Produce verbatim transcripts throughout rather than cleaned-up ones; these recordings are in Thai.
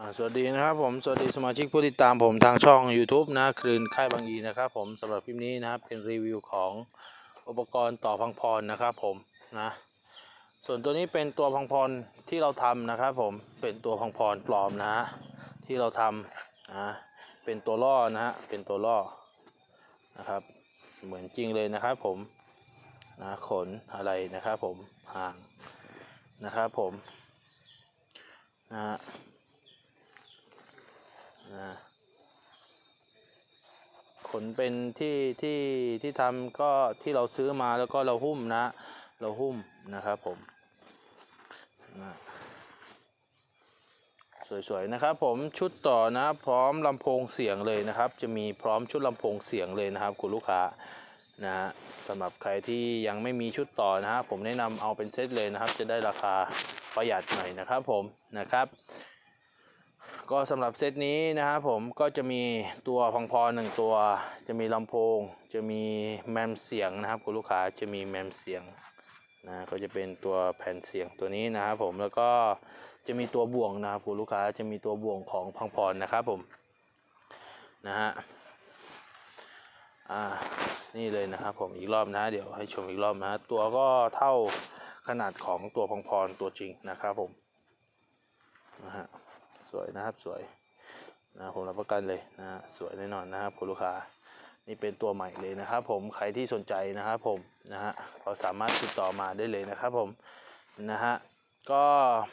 สวัสดีนะครับผมสวัสดีสมาชิกผู้ติดตามผมทางช่อง YouTube นะคลื่นค่ายบางอีนะครับผมสำหรับคลิปนี้นะครับเป็นรีวิวของอุปกรณ์ต่อพังพรนะครับผมนะส่วนตัวนี้เป็นตัวพังพรที่เราทำนะครับผมเป็นตัวพังพรปลอมนะฮะที่เราทำนะเป็นตัวล่อนะฮะเป็นตัวล่อนะครับเหมือนจริงเลยนะครับผมนะขนอะไรนะครับผมห่างนะครับผมนะนะขนเป็นที่ที่ที่ทำก็ที่เราซื้อมาแล้วก็เราหุ้มนะเราหุ้มนะครับผมนะสวยๆนะครับผมชุดต่อนะพร้อมลำโพงเสียงเลยนะครับจะมีพร้อมชุดลำโพงเสียงเลยนะครับคุณลูกค้านะฮะสำหรับใครที่ยังไม่มีชุดต่อนะฮะผมแนะนำเอาเป็นเซตเลยนะครับจะได้ราคาประหยัดหน่อยนะครับผมนะครับก็สำหรับเซตนี้นะครับผมก็จะมีตัวพังพรหนึ่งตัวจะมีลำโพงจะมีแมมเสียงนะครับคุณลูกค้าจะมีแมมเสียงนะก็จะเป็นตัวแผ่นเสียงตัวนี้นะครับผมแล้วก็จะมีตัวบ่วงนะครับคุณลูกค้าจะมีตัวบ่วงของพังพรนะครับผมนะฮะอ่านี่เลยนะครับผมอีกรอบนะเดี๋ยวให้ชมอีกรอบนะตัวก็เท่าขนาดของตัวพังพรตัวจริงนะครับผมนะฮะสวยนะครับสวยนะผมรับประกันเลยนะสวยแน่นอนนะครับคุณลูกค้านี่เป็นตัวใหม่เลยนะครับผมใครที่สนใจนะครับผมนะฮะก็สามารถติดต่อมาได้เลยนะครับผมนะฮะก็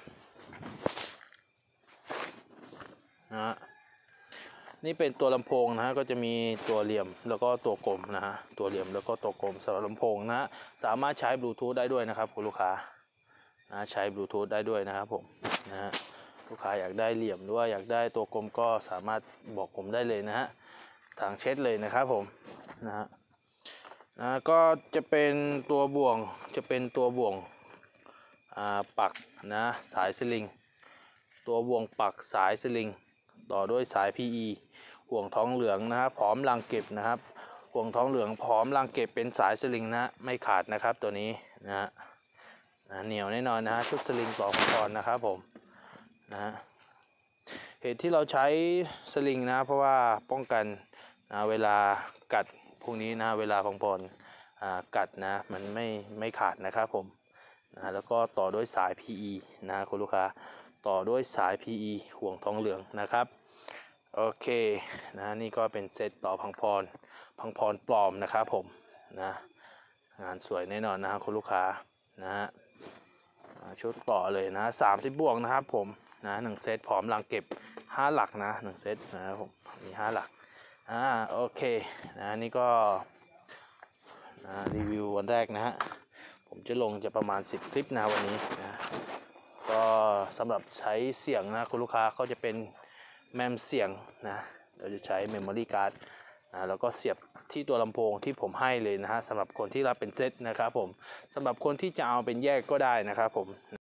นะฮะนี่เป็นตัวลำโพงนะฮะก็จะมีตัวเหลี่ยมแล้วก็ตัวกลมนะฮะตัวเหลี่ยมแล้วก็ตัวกลมสำหรับลำโพงนะสามารถใช้บลูทูธได้ด้วยนะครับคุณลูกค้านะใช้บลูทูธได้ด้วยนะครับผมนะฮะลูกค้าอยากได้เหลี่ยมหรือว่าอยากได้ตัวกลมก็สามารถบอกผมได้เลยนะฮะทางเช็ดเลยนะครับผมนะฮะนะก็จะเป็นตัวบ่วงจะเป็นตัวบ่วงปักนะสายสลิงตัวบ่วงปักสายสลิงต่อด้วยสาย พี อี ห่วงท้องเหลืองนะครับพร้อมรางเก็บนะครับห่วงท้องเหลืองพร้อมรางเก็บเป็นสายสลิงนะไม่ขาดนะครับตัวนี้นะฮะเหนียวแน่นอนนะฮะชุดสลิงต่อพังพรนะครับผมนะฮะเหตุที่เราใช้สลิงนะเพราะว่าป้องกันนะเวลากัดพวกนี้นะเวลาพังพรกัดนะมันไม่ไม่ขาดนะครับผมนะแล้วก็ต่อด้วยสาย พี อี นะคุณลูกค้าต่อด้วยสาย พี อี ห่วงทองเหลืองนะครับโอเคนะนี่ก็เป็นเซตต่อพังพรพังพรปลอมนะครับผมนะงานสวยแน่นอนนะคุณลูกค้านะฮะชุดต่อเลยนะสามสิบบวกนะครับผมนะหนึ่งเซตพร้อมรางเก็บห้าหลักนะหนึ่งเซตนะครับผมมีห้าหลักอ่าโอเคนะนี่ก็นะรีวิววันแรกนะฮะผมจะลงจะประมาณสิบคลิปนะวันนี้นะก็สำหรับใช้เสียงนะคุณลูกค้าเขาจะเป็นแมมเสียงนะเราจะใช้เมมโมรี่การ์ดนะแล้วก็เสียบที่ตัวลำโพงที่ผมให้เลยนะฮะสำหรับคนที่รับเป็นเซตนะครับผมสำหรับคนที่จะเอาเป็นแยกก็ได้นะครับผม